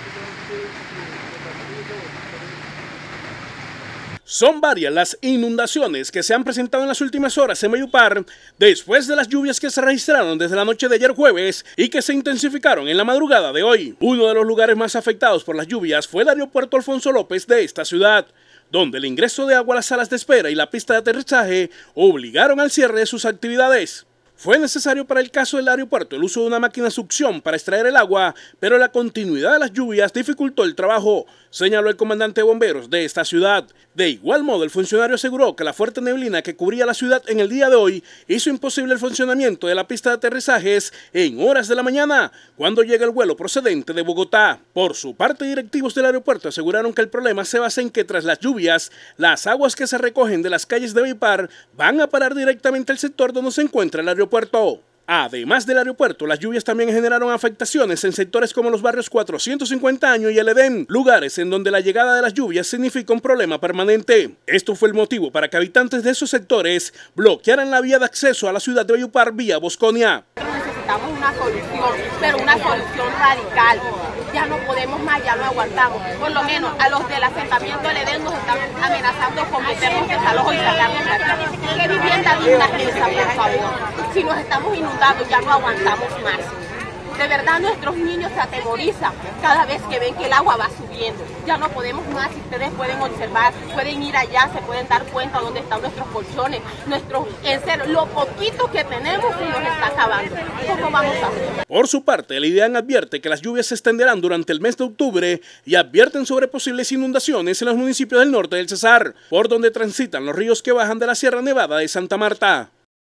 Son varias las inundaciones que se han presentado en las últimas horas en Valledupar después de las lluvias que se registraron desde la noche de ayer jueves y que se intensificaron en la madrugada de hoy. Uno de los lugares más afectados por las lluvias fue el aeropuerto Alfonso López de esta ciudad, donde el ingreso de agua a las salas de espera y la pista de aterrizaje obligaron al cierre de sus actividades. Fue necesario para el caso del aeropuerto el uso de una máquina succión para extraer el agua, pero la continuidad de las lluvias dificultó el trabajo, señaló el comandante de bomberos de esta ciudad. De igual modo, el funcionario aseguró que la fuerte neblina que cubría la ciudad en el día de hoy hizo imposible el funcionamiento de la pista de aterrizajes en horas de la mañana, cuando llega el vuelo procedente de Bogotá. Por su parte, directivos del aeropuerto aseguraron que el problema se basa en que tras las lluvias, las aguas que se recogen de las calles de Valledupar van a parar directamente al sector donde se encuentra el aeropuerto. Además del aeropuerto, las lluvias también generaron afectaciones en sectores como los barrios 450 Años y El Edén, lugares en donde la llegada de las lluvias significa un problema permanente. Esto fue el motivo para que habitantes de esos sectores bloquearan la vía de acceso a la ciudad de Valledupar vía Bosconia. Necesitamos una solución, pero una solución radical. Ya no podemos más, ya no aguantamos. Por lo menos a los del asentamiento del Edén nos están amenazando con meternos desalojo y sacarnos de aquí. ¿Qué vivienda digna es esa, por favor? Si nos estamos inundando, ya no aguantamos más. De verdad, nuestros niños se atemorizan cada vez que ven que el agua va subiendo. Ya no podemos más. Si ustedes pueden observar, pueden ir allá, se pueden dar cuenta dónde están nuestros colchones, en serio, lo poquito que tenemos se nos está acabando. ¿Cómo vamos a hacer? Por su parte, el IDEAN advierte que las lluvias se extenderán durante el mes de octubre y advierten sobre posibles inundaciones en los municipios del norte del Cesar, por donde transitan los ríos que bajan de la Sierra Nevada de Santa Marta.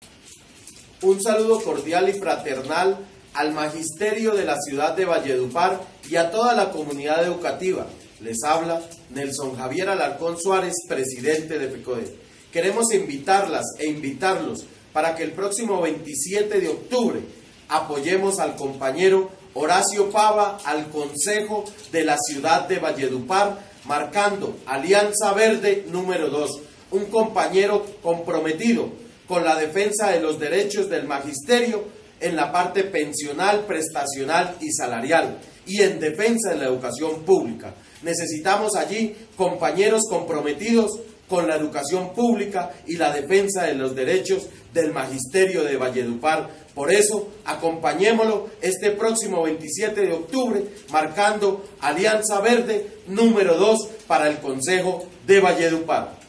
Un saludo cordial y fraternal al magisterio de la ciudad de Valledupar y a toda la comunidad educativa. Les habla Nelson Javier Alarcón Suárez, presidente de FECODE. Queremos invitarlas e invitarlos para que el próximo 27 de octubre apoyemos al compañero Horacio Pava al Consejo de la ciudad de Valledupar, marcando Alianza Verde número 2, un compañero comprometido con la defensa de los derechos del magisterio en la parte pensional, prestacional y salarial, y en defensa de la educación pública. Necesitamos allí compañeros comprometidos con la educación pública y la defensa de los derechos del magisterio de Valledupar. Por eso, acompañémoslo este próximo 27 de octubre, marcando Alianza Verde número 2 para el Consejo de Valledupar.